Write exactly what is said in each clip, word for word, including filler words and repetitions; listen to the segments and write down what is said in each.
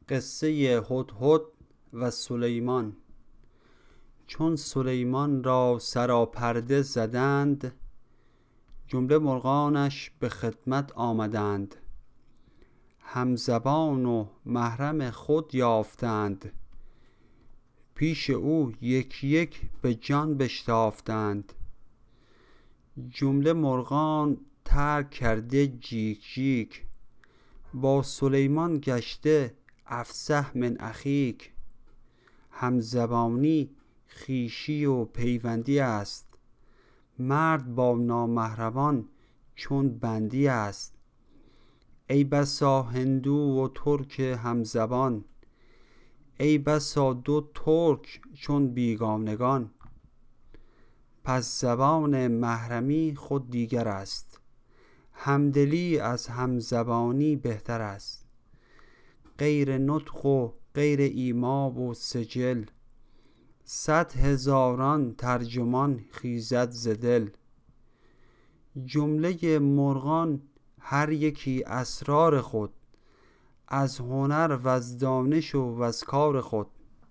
قصه هدهد و سلیمان. چون سلیمان را سراپرده زدند، جمله مرغانش به خدمت آمدند. همزبان و محرم خود یافتند، پیش او یک یک به جان بشتافتند. جمله مرغان ترک کرده جیک جیک، با سلیمان گشته افصح من اخیک. همزبانی خویشی و پیوندی است، مرد با نامحرمان چون بندی است. ای بسا هندو و ترک همزبان، ای بسا دو ترک چون بیگانگان. پس زبان محرمی خود دیگر است، همدلی از همزبانی بهتر است. غیر نطق و غیر ایما و سجل، صد هزاران ترجمان خیزد ز دل. جمله مرغان هر یکی اسرار خود، از هنر و از دانش و از کار خود.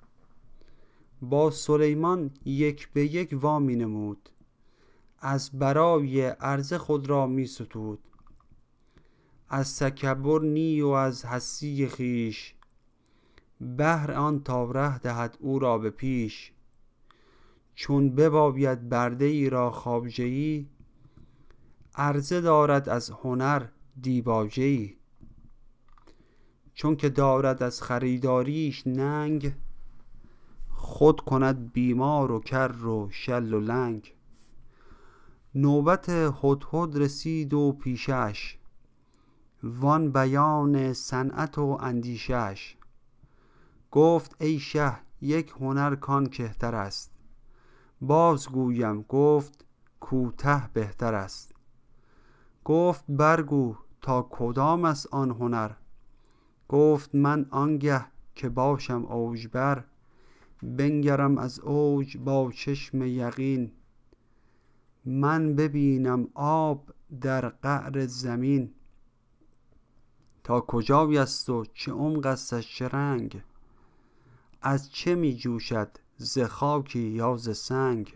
با سلیمان یک به یک وامی نمود، از برای عرضه خود را می ستود. از تکبر نی و از هستی خویش، بهر آن تا ره دهد او را به پیش. چون بباید برده ای را خواجه ای، عرضه دارد از هنر دیباجه ای. چون که دارد از خریداریش ننگ، خود کند بیمار و کر و شل و لنگ. نوبت هدهد رسید و پیشش، وان بیان صنعت و اندیشش. گفت ای شه یک هنر کان کهتر است، باز گویم گفت کوته بهتر است. گفت برگو تا کدام است آن هنر، گفت من آنگه که باشم اوجبر. بنگرم از اوج با چشم یقین، من ببینم آب در قعر زمین. تا کجای است و چه عمق استش چه رنگ، از چه می جوشد ز خاکی یا ز سنگ.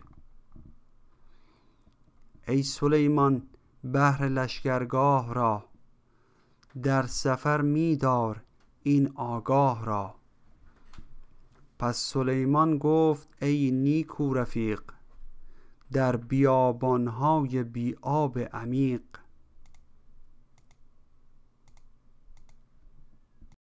ای سلیمان بهر لشکرگاه را، در سفر می دار این آگاه را. پس سلیمان گفت ای نیکو رفیق، در بیابانهای بی آب عمیق.